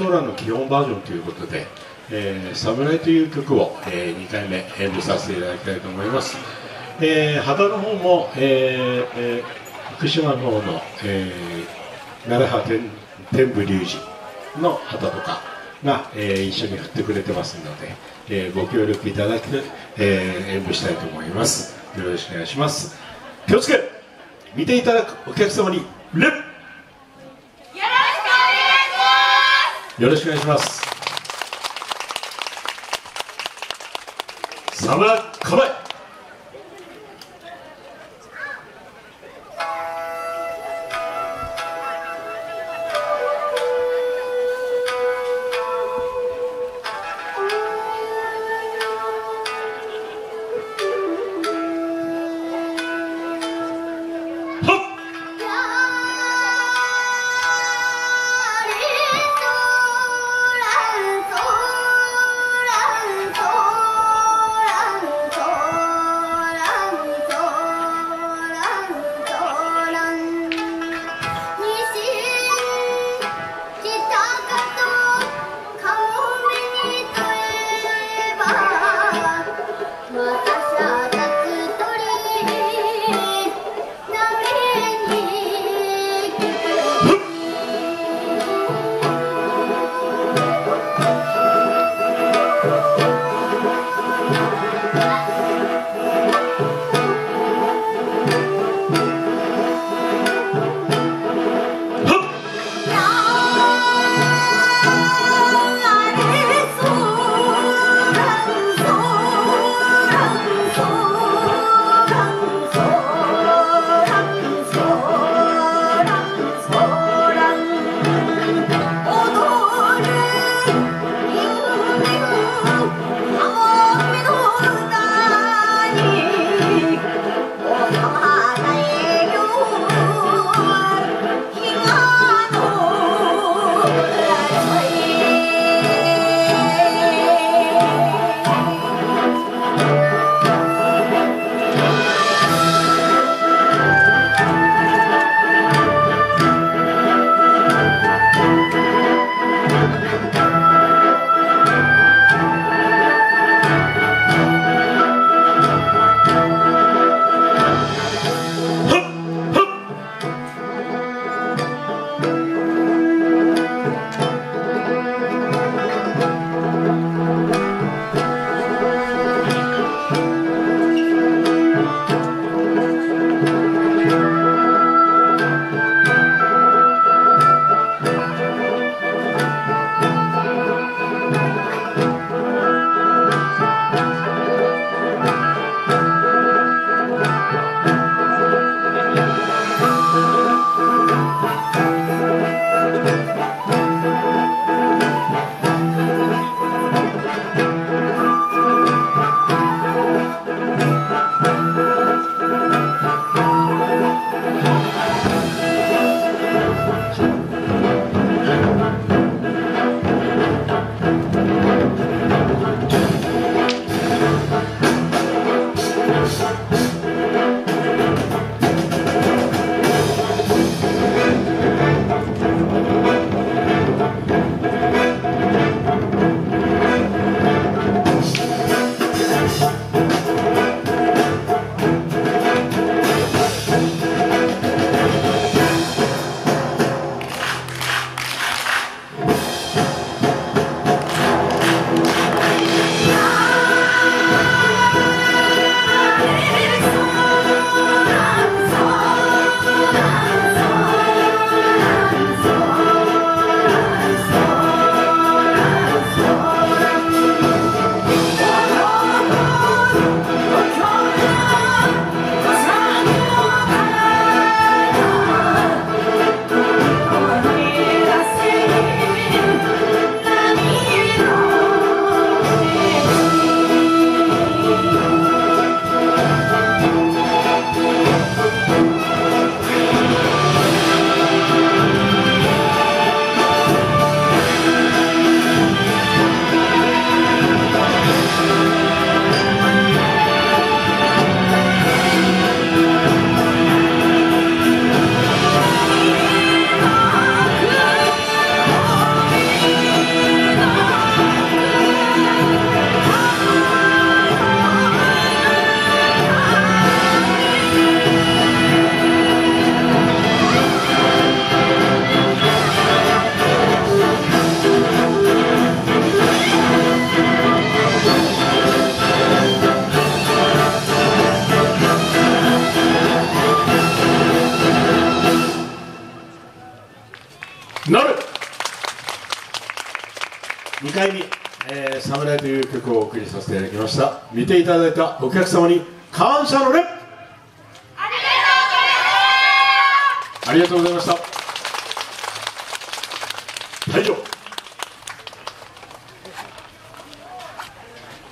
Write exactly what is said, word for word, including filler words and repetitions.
トーランの基本バージョンということで「えー、侍」という曲を、えー、にかいめ演舞させていただきたいと思います。えー、旗の方も、えーえー、福島の方の、えー、奈良派天武龍神の旗とかが、えー、一緒に振ってくれてますので、えー、ご協力いただき、えー、演舞したいと思います。よろしくお願いします。気をつけ見ていただくお客様に礼、よろしくお願いします。侍構え。 「 にかいめ「えー、侍」という曲をお送りさせていただきました。見ていただいたお客様に感謝の礼。ありがとうございました。